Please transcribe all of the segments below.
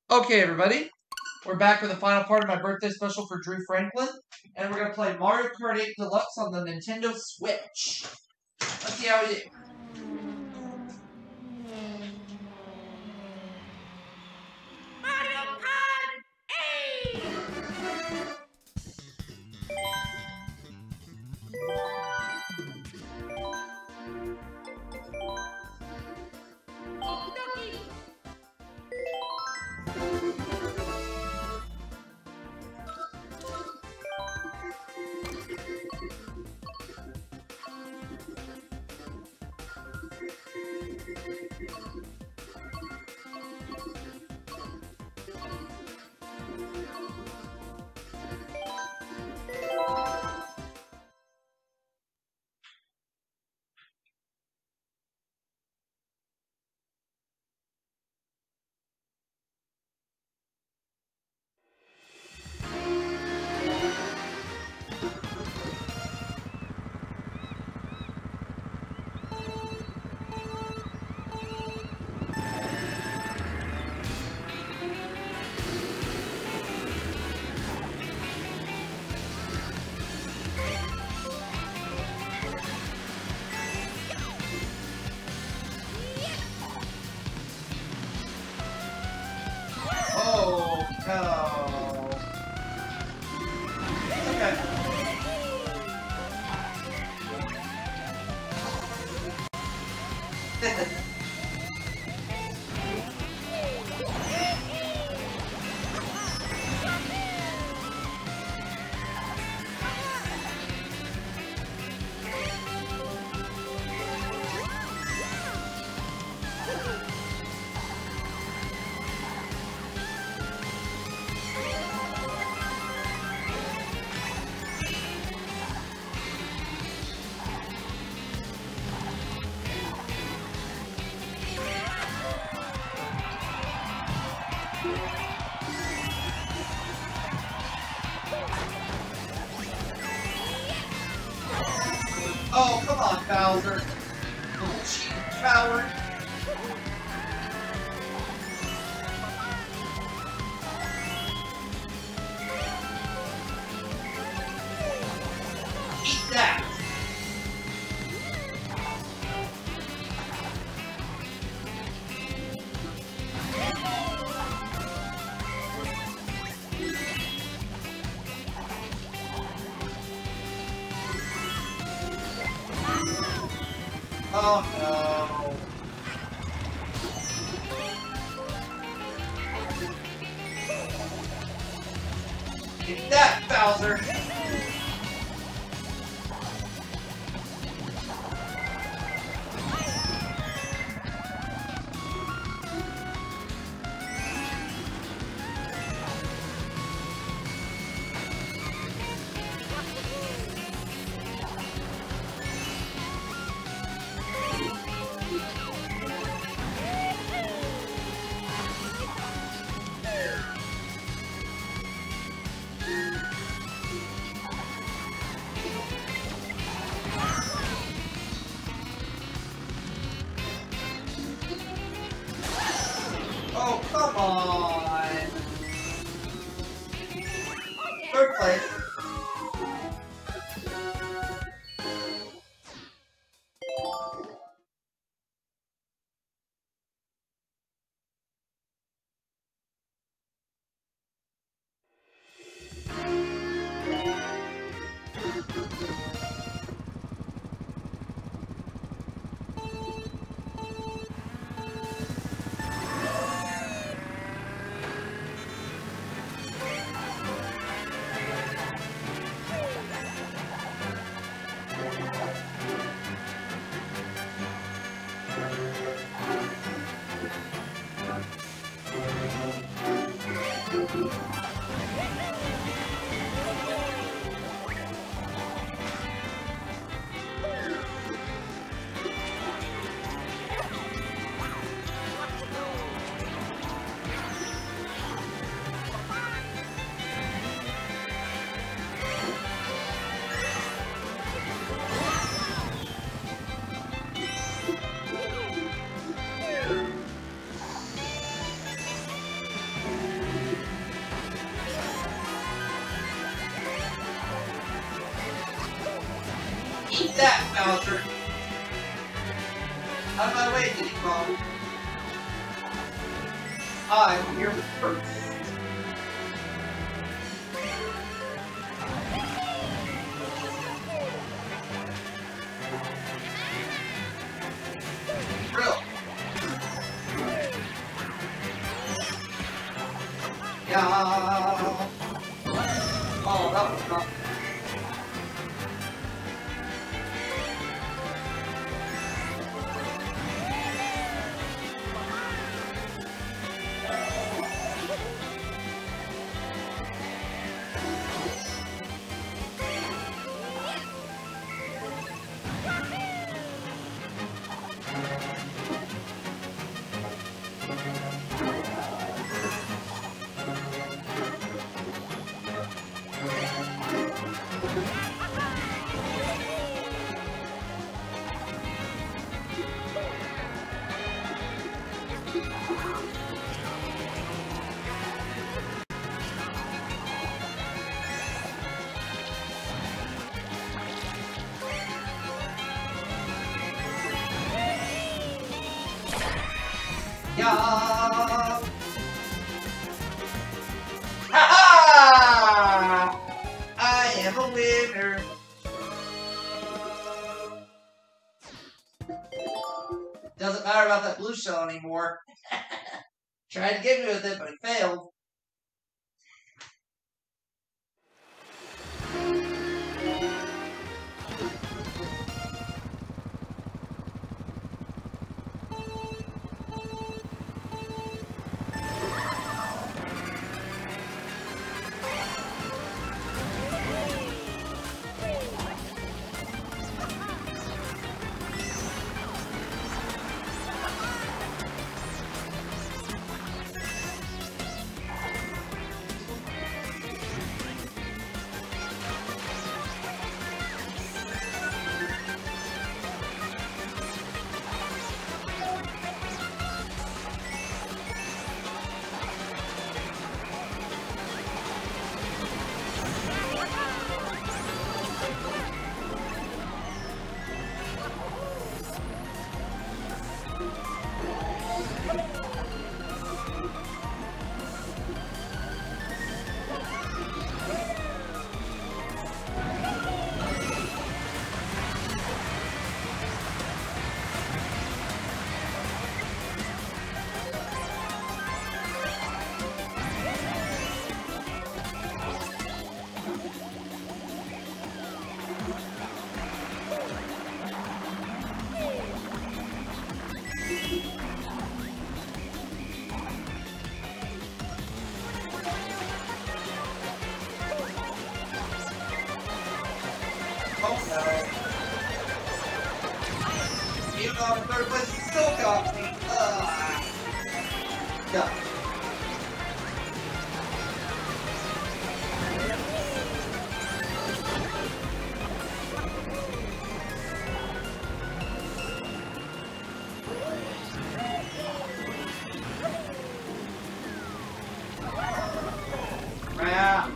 Okay, everybody, we're back with the final part of my birthday special for Drew Franklin, and we're going to play Mario Kart 8 Deluxe on the Nintendo Switch. Let's see how we do. Mario Kart 8! Okey-dokey. Oh, no. Okay. Oh, come on, Bowser. Little cheating coward. Eat that. Oh no. Get that, Bowser. Oh, come on. Third place. Eat that, Bowser! Out of my way, Diddy Kong. I'm here first. Drill. Yeah. Oh, that was not. Yeah. Ha-ha! I am a winner. Doesn't matter about that blue shell anymore. Tried to get me with it, but it failed. Oh no. Even though I'm in third place, he still got me. Yeah. Yeah.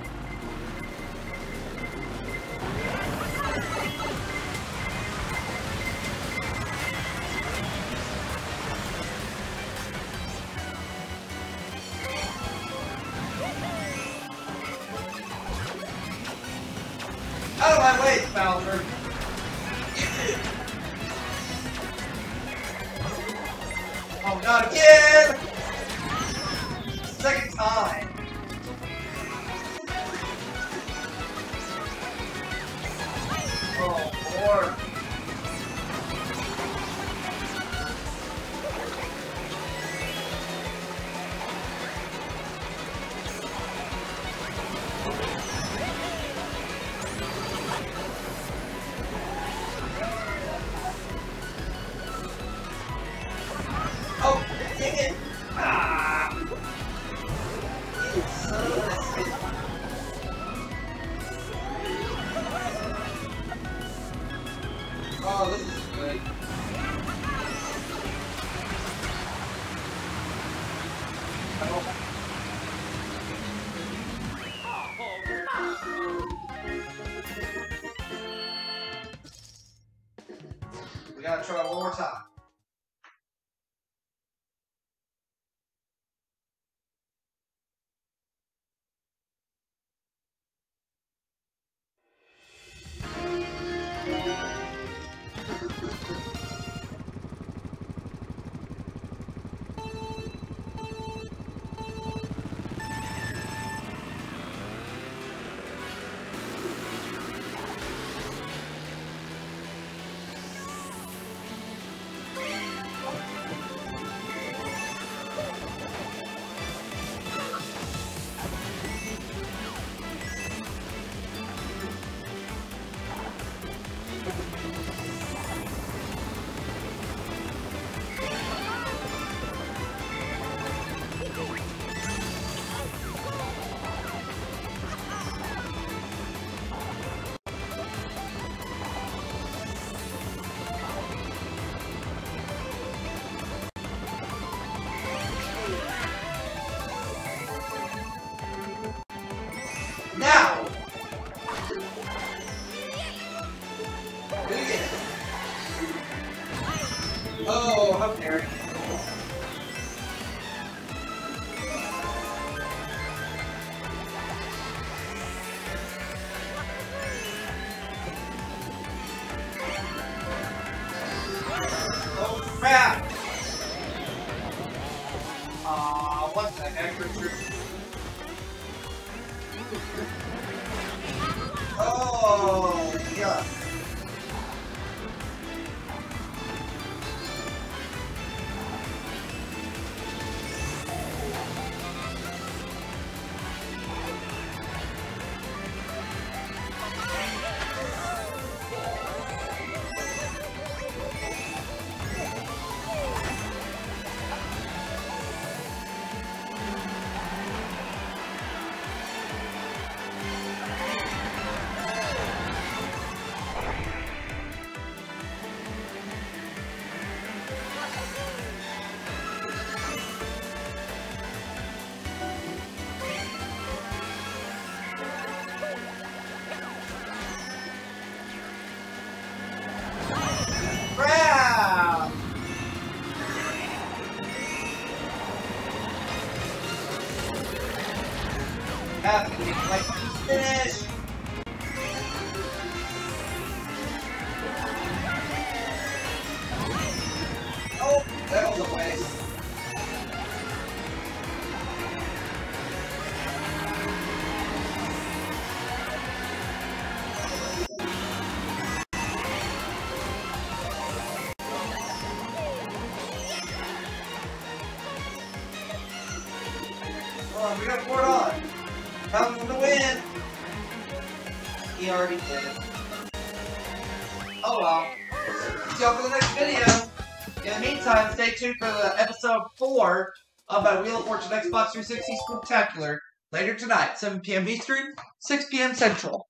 Out of my way, Bowser! Oh, not again! Second time! Oh, Lord. Oh, dang it! Ah! You son of a bitch. Oh, this is good. Gotta try one more time. Now! Do it again. Oh, how dare you. Oh, crap! Aw, what the heck, Richard? Oh, yeah. Crap! Have to be like finish. Oh, that was a waste. Come on, we got 4 on. Come for the win. He already did it. Oh well. See y'all for the next video. In the meantime, stay tuned for the episode 4 of my Wheel of Fortune Xbox 360 Spooktacular later tonight, 7 p.m. Eastern, 6 p.m. Central.